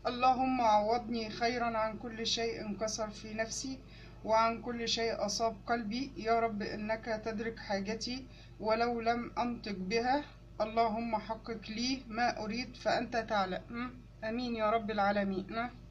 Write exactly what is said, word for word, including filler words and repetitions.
اللهم عوضني خيرا عن كل شيء انكسر في نفسي وعن كل شيء أصاب قلبي، يا رب إنك تدرك حاجتي ولو لم أنطق بها. اللهم حقق لي ما أريد فأنت تعلم. أمين يا رب العالمين.